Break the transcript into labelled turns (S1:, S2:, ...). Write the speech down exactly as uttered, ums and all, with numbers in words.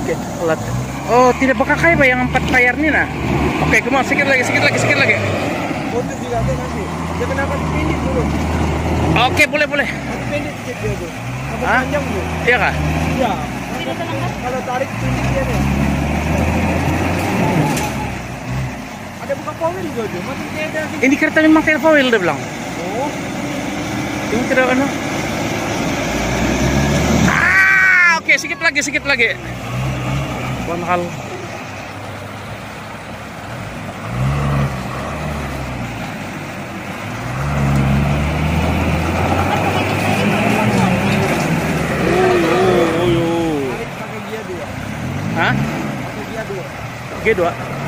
S1: Oke.
S2: Alat. Oh, tidak pakai pak yang empat layar nih nah. Oke, kemana sedikit lagi, sedikit lagi, sedikit lagi.
S1: Motor juga ada nanti. Dia kenapa pendek dulu?
S2: Oke, boleh boleh.
S1: Nanti pendek sedikit dia tuh. Apa
S2: Hah?
S1: panjang tuh?
S2: Iya kah?
S1: Iya. Kalau tarik pendek dia nih. Ada buka power juga tuh. Masih kayak ada.
S2: Ini kereta memang kayak foil dia bilang.
S1: Oh.
S2: Ini tidak ano. Ah, oke, sedikit lagi, sedikit lagi. One hal. Hah?
S1: Pakai dia dua.
S2: G dua.